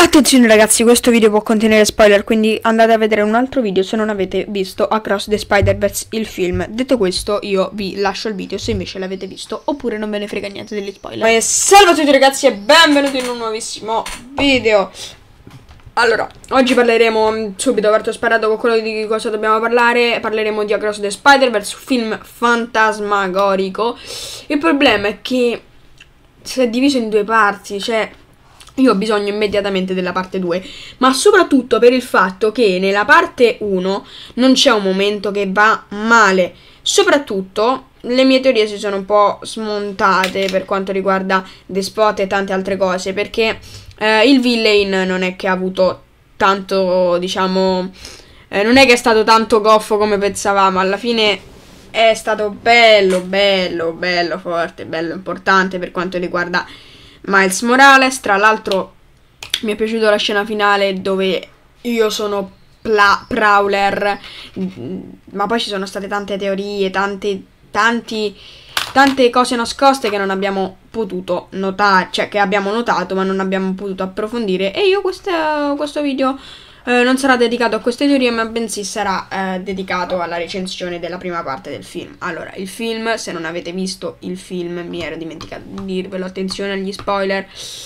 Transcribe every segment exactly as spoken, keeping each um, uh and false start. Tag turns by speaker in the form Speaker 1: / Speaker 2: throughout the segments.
Speaker 1: Attenzione ragazzi, questo video può contenere spoiler, quindi andate a vedere un altro video se non avete visto Across the Spider-Verse, il film. Detto questo, io vi lascio il video se invece l'avete visto, oppure non ve ne frega niente degli spoiler. E salve a tutti ragazzi e benvenuti in un nuovissimo video. Allora, oggi parleremo subito, aperto sparato con quello di cosa dobbiamo parlare. Parleremo di Across the Spider-Verse, un film fantasmagorico. Il problema è che si è diviso in due parti, cioè io ho bisogno immediatamente della parte due, ma soprattutto per il fatto che nella parte uno non c'è un momento che va male. Soprattutto le mie teorie si sono un po' smontate per quanto riguarda The Spot e tante altre cose, perché eh, il villain non è che ha avuto tanto, diciamo, eh, non è che è stato tanto goffo come pensavamo. Alla fine è stato bello, bello, bello forte, bello importante per quanto riguarda Miles Morales. Tra l'altro mi è piaciuta la scena finale dove io sono Prowler, ma poi ci sono state tante teorie, tante, tanti, tante cose nascoste che non abbiamo potuto notare, cioè che abbiamo notato ma non abbiamo potuto approfondire, e io questo, questo video eh, non sarà dedicato a queste teorie, ma bensì sarà eh, dedicato alla recensione della prima parte del film. Allora, il film, se non avete visto il film, mi ero dimenticato di dirvelo, attenzione agli spoiler,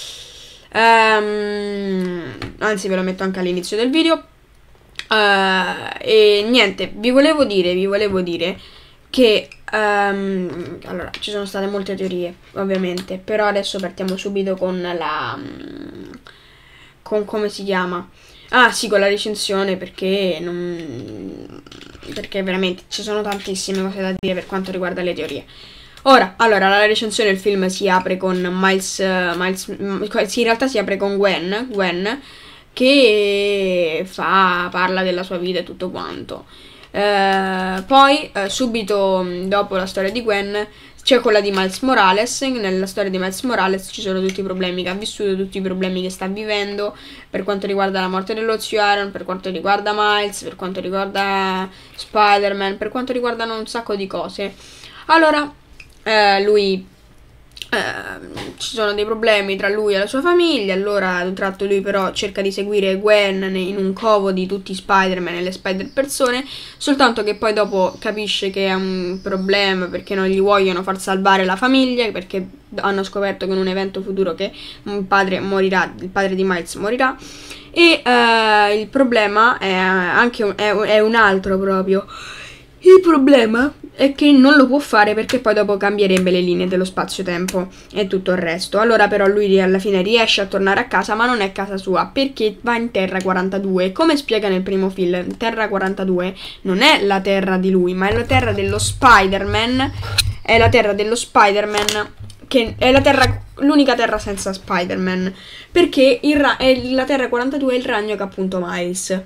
Speaker 1: um, anzi ve lo metto anche all'inizio del video. Uh, e niente, vi volevo dire, vi volevo dire che um, allora, ci sono state molte teorie, ovviamente, però adesso partiamo subito con la con come si chiama? Ah sì, con la recensione, perché non, perché veramente ci sono tantissime cose da dire per quanto riguarda le teorie. Ora, allora, la recensione del film si apre con Miles, Miles sì, in realtà si apre con Gwen, Gwen che fa, parla della sua vita e tutto quanto. Eh, poi, eh, subito dopo la storia di Gwen, c'è quella di Miles Morales. Nella storia di Miles Morales ci sono tutti i problemi che ha vissuto, tutti i problemi che sta vivendo, per quanto riguarda la morte dello zio Aaron, per quanto riguarda Miles, per quanto riguarda Spider-Man, per quanto riguardano un sacco di cose. Allora, eh, lui... Uh, ci sono dei problemi tra lui e la sua famiglia. Allora ad un tratto lui però cerca di seguire Gwen in un covo di tutti i Spider-Man e le Spider-Persone, soltanto che poi dopo capisce che è un problema perché non gli vogliono far salvare la famiglia, perché hanno scoperto che in un evento futuro che un padre morirà, il padre di Miles morirà. E uh, il problema è anche un, è, è un altro proprio. Il problema è che non lo può fare perché poi dopo cambierebbe le linee dello spazio-tempo e tutto il resto. Allora però lui alla fine riesce a tornare a casa, ma non è casa sua, perché va in Terra quarantadue. Come spiega nel primo film, Terra quarantadue non è la terra di lui, ma è la terra dello Spider-Man. È la terra dello Spider-Man, che è la terra, l'unica terra senza Spider-Man, perché il ra- è la Terra quarantadue è il ragno che ha appunto Miles.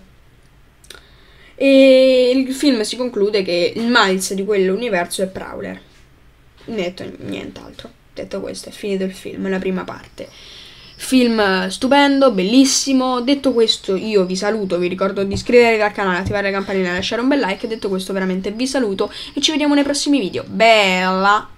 Speaker 1: E il film si conclude che il Miles di quell'universo è Prowler. Detto nient'altro. Detto questo, è finito il film, la prima parte. Film stupendo, bellissimo. Detto questo, io vi saluto, vi ricordo di iscrivervi al canale, attivare la campanella e lasciare un bel like. Detto questo, veramente vi saluto e ci vediamo nei prossimi video. Bella!